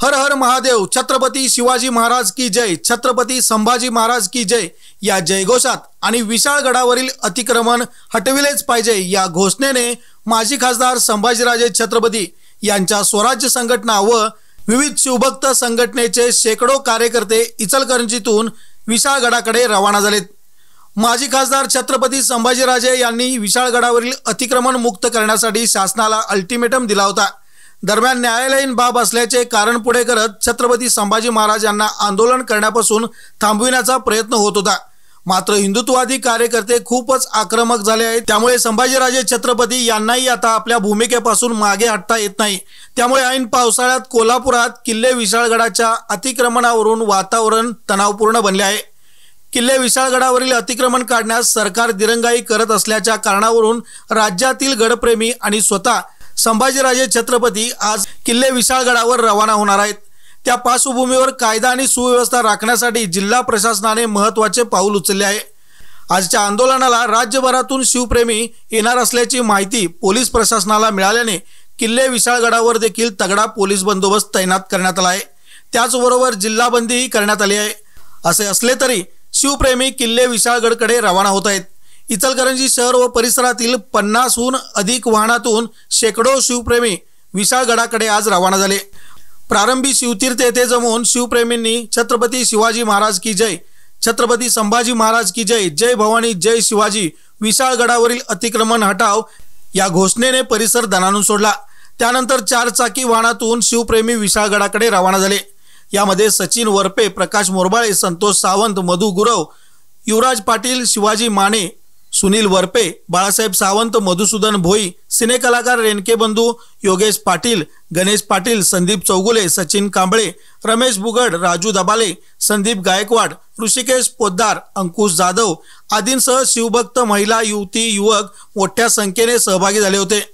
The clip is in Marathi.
हर हर महादेव, छत्रपती शिवाजी महाराज की जय, छत्रपती संभाजी महाराज की जय या जयघोषात आणि विशाळगडावरील अतिक्रमण हटविलेच पाहिजे या घोषणेने माजी खासदार संभाजीराजे छत्रपती यांच्या स्वराज्य संघटना व विविध शिवभक्त संघटनेचे शेकडो कार्यकर्ते इचलकरंजीतून विशाळगडाकडे रवाना झालेत। माजी खासदार छत्रपती संभाजीराजे यांनी विशाळगडावरील अतिक्रमण मुक्त करण्यासाठी शासनाला अल्टिमेटम दिला होता। दरम्यान न्यायालयीन बाब असल्याचे कारण पुढे करत छत्रपती संभाजी महाराज यांना आंदोलन करण्यापासून थांबविण्याचा प्रयत्न होत होता। मात्र हिंदुत्ववादी कार्यकर्ते खूपच आक्रमक झाले आहेत। त्यामुळे संभाजीराजे छत्रपती यांनाही आता आपल्या भूमिकेपासून मागे हटता येत नाही। त्यामुळे ऐन पावसाळ्यात कोल्हापुरात किल्ले विशाळगडाच्या अतिक्रमणावरून वातावरण तणावपूर्ण बनले आहे। किल्ले विशाळगडावरील अतिक्रमण काढण्यास सरकार दिरंगाई करत असल्याच्या कारणावरून राज्यातील गडप्रेमी आणि स्वतः संभाजीराजे छत्रपती आज किल्ले विशाळगडावर रवाना होणार आहेत। त्या पार्श्वभूमीवर कायदा आणि सुव्यवस्था राखण्यासाठी जिल्हा प्रशासनाने महत्त्वाचे पाऊल उचलले आहे। आजच्या आंदोलनाला राज्यभरातून शिवप्रेमी येणार असल्याची माहिती पोलीस प्रशासनाला मिळाल्याने किल्ले विशाळगडावर देखील तगडा पोलीस बंदोबस्त तैनात करण्यात आला आहे। त्याचबरोबर जिल्हाबंदीही करण्यात आली आहे। असे असले तरी शिवप्रेमी किल्ले विशाळगडकडे रवाना होत आहेत। इचलकरंजी शहर व परिसरातील 50हून अधिक वाहनातून शेकडो शिवप्रेमी विशाळगडाकडे आज रवाना झाले। प्रारंभी शिवतीर्थ येथे जमून शिवप्रेमींनी छत्रपती शिवाजी महाराज की जय, छत्रपती संभाजी महाराज की जय, जय भवानी जय शिवाजी, विशाळगडावरील अतिक्रमण हटाव या घोषणेने परिसर दणाणून सोडला। त्यानंतर 4 चाकी वाहनातून शिवप्रेमी विशाळगडाकडे रवाना झाले। यामध्ये सचिन वरपे, प्रकाश मोरबाळे, संतोष सावंत, मधु गुरव, युवराज पाटील, शिवाजी माने, सुनील वरपे, बाळासाहेब सावंत, मधुसूदन भोई, सिनेकलाकार रेणके बंधू, योगेश पाटील, गणेश पाटील, संदीप चौगुले, सचिन कांबळे, रमेश बुगड, राजू दबाले, संदीप गायकवाड, ऋषिकेश पोद्दार, अंकुश जाधव आदींसह शिवभक्त महिला, युवती, युवक मोठ्या संख्येने सहभागी झाले होते।